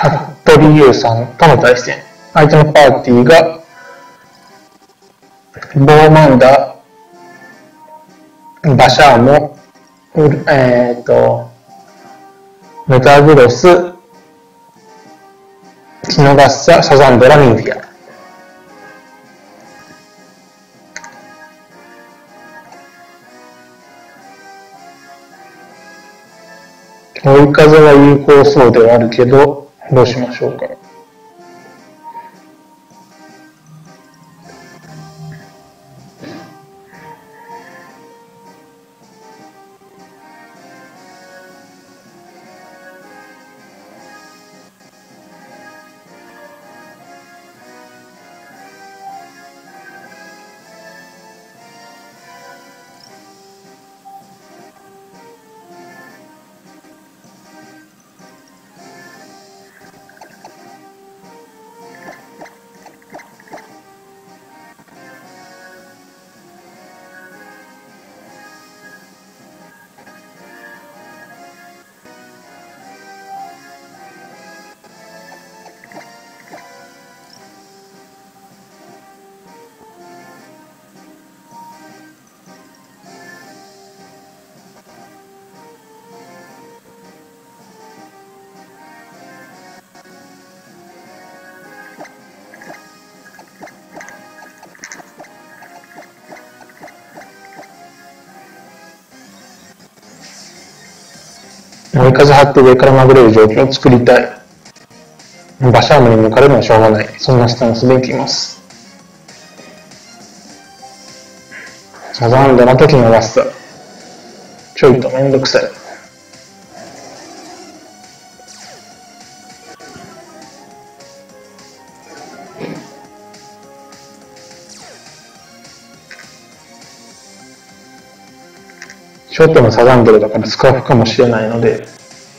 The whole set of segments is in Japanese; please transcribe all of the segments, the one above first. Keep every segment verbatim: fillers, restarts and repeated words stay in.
服部優さんとの対戦。相手のパーティーが、ボーマンダ、バシャーモ、えっと、メタグロス、キノガッサ、サザンドラ、ミンフィア。追い風は有効そうではあるけど、どうしましょうか。追い風張って上からまぐれる状況を作りたい。バシャームに抜かれるのはしょうがない。そんなスタンスでいきます。サザンドの時のラスト。ちょいとめんどくさい。ショートのサザンドルだからスカーフかもしれないので、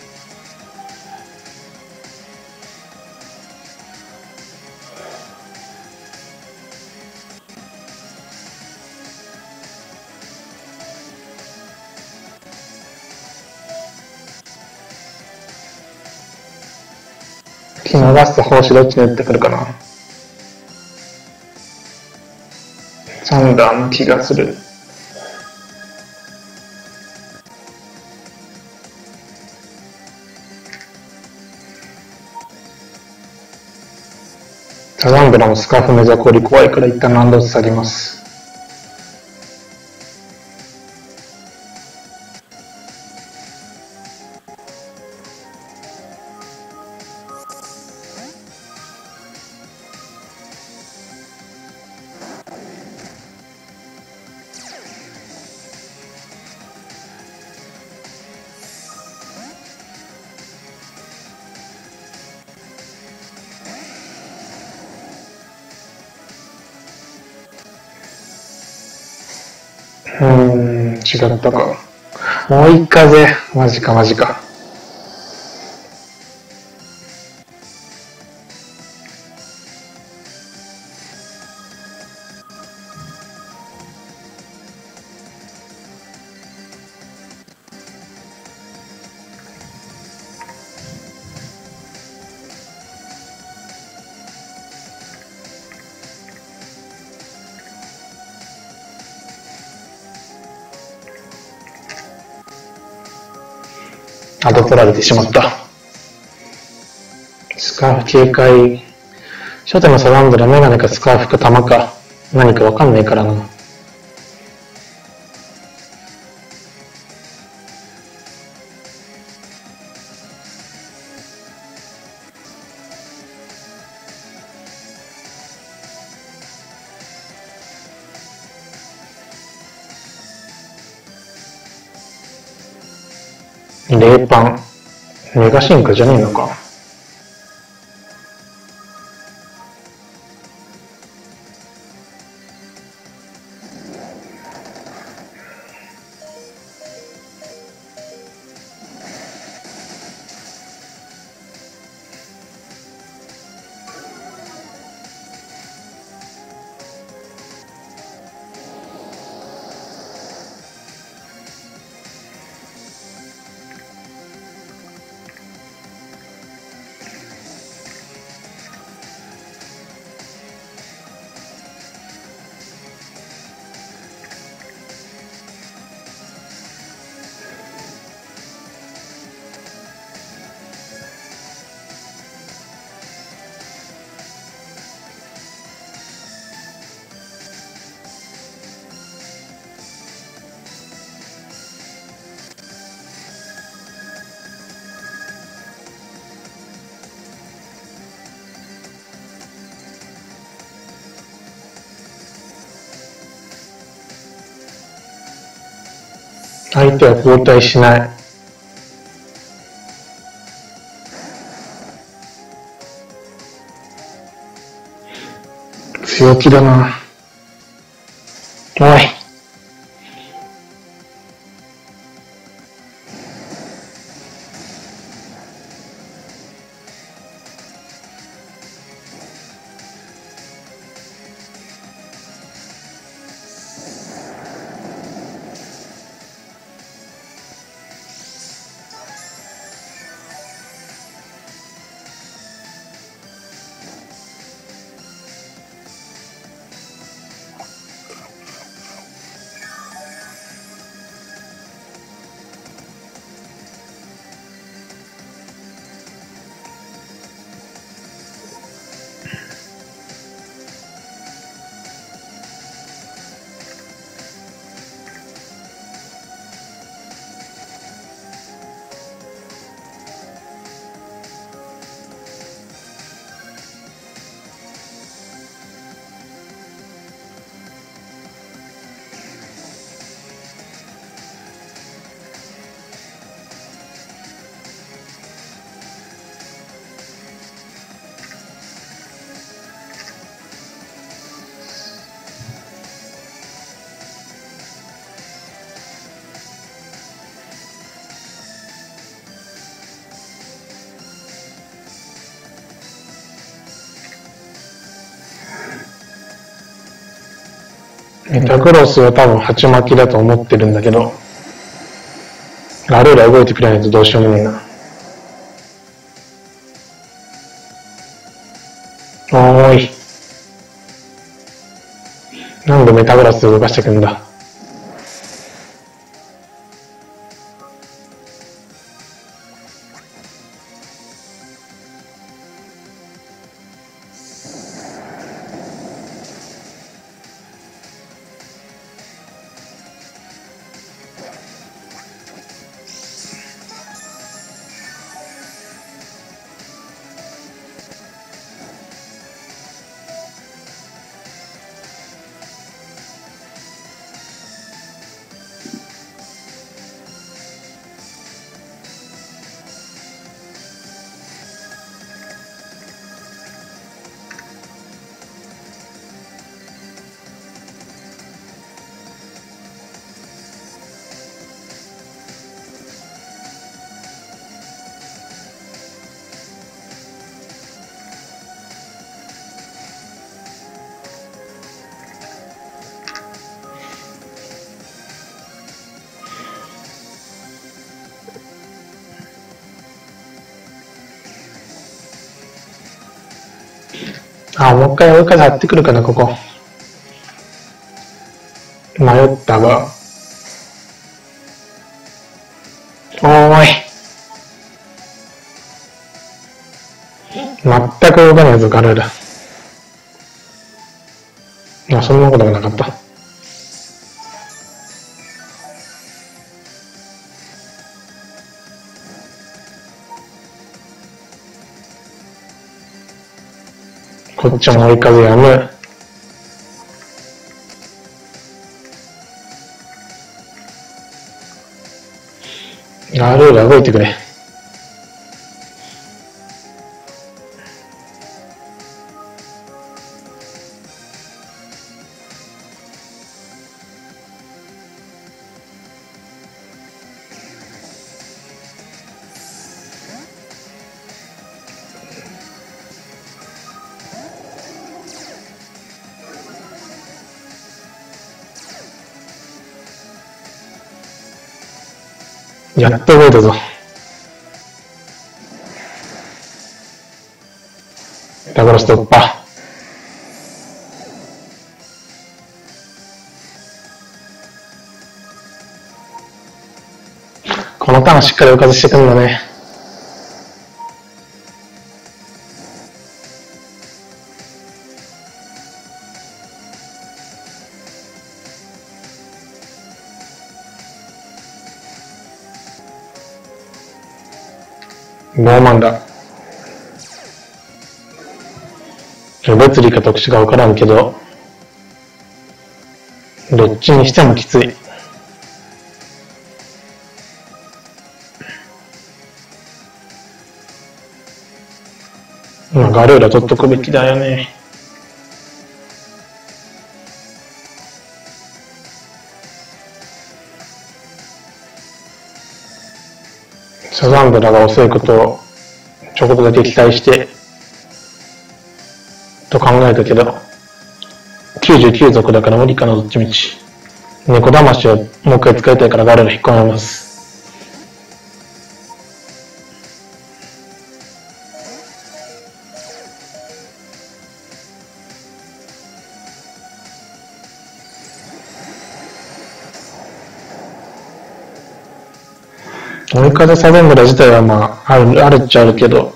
キノガッサ、胞子どっちに打ってくるかな。サンダーの気がする。サザンドラもスカーフメザコリ怖いから一旦ランド下げます。うーん、違ったか。追い風、マジかマジか。あと取られてしまった。スカーフ警戒。初手のサザンドラメガネかスカーフか玉か何かわかんないからな。レーパン。メガシンクじゃねえのか。 相手は交代しない。強気だな。おい。メタクロスは多分鉢巻きだと思ってるんだけど、あるいは動いてくれないとどうしようもないな。おーい。なんでメタグラス動かしてくんだ。あ、もう一回追い風張ってくるかな、ここ。迷ったが。おーい。全く動かないぞ、ガルーラ。あ、そんなことがなかった。こっちも追い風やむ。ガルーラ動いてくれ。やっと動いたぞ。ダブルス突破。このターンしっかり浮かずしてくるんだね。ノーマンだ。物理か特殊か分からんけど、どっちにしてもきつい。 まあ、ガルーラ取っとくべきだよね。サザンドラが遅いことをちょこっとだけ期待してと考えたけど、きゅうじゅうきゅう族だから無理かな、どっちみち。猫魂をもう一回使いたいからガルーラ引っ込めます。追い風サザンドラ自体はまあ、ある、あるっちゃあるけど、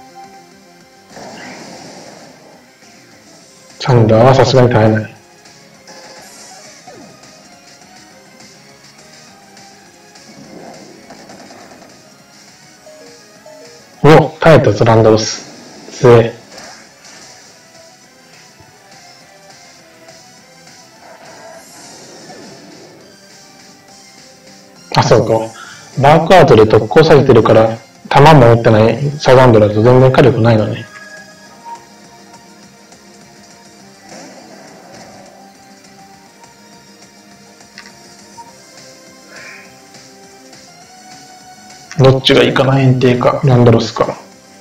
サンダーはさすがに耐えない。お、耐えたぞ、ランドロス。強え。あ、そうか。バークアウトで特攻されてるから、弾も持ってないサザンドラと全然火力ないのね。どっちがいいかな、変形か、ランドロスか。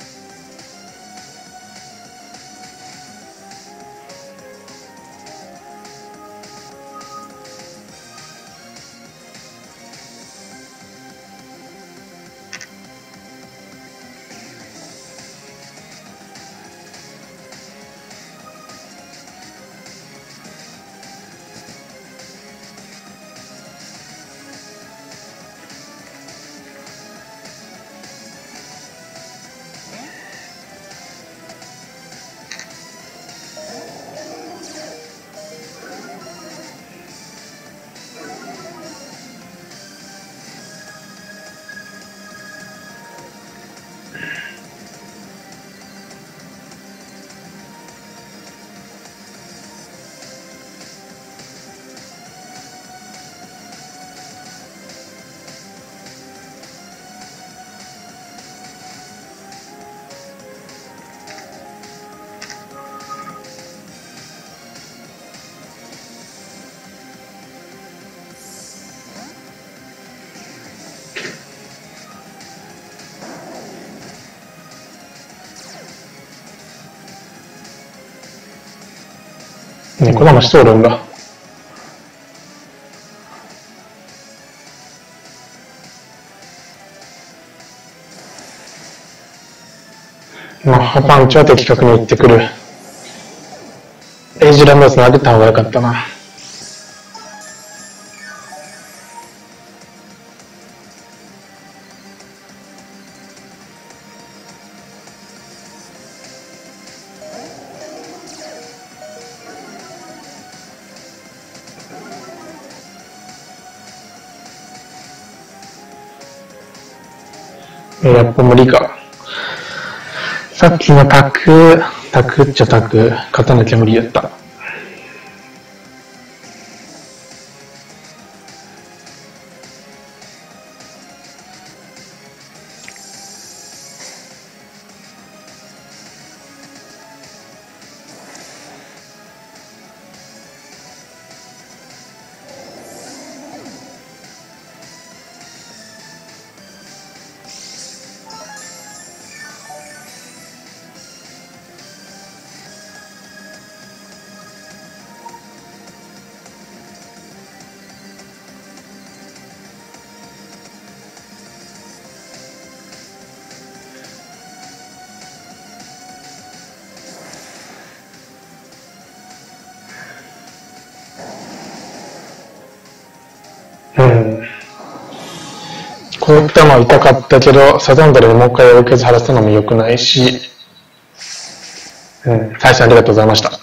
猫騙しとるんだ。マッハパンチは的確に打ってくる。エイジランドス投げた方が良かったな。やっぱ無理か。さっきのタク、タクっちゃタク、勝たなきゃ無理やった。うん。こういったのは痛かったけど、サザンダルでもう一回受けず晴らすのも良くないし、うん、大変ありがとうございました。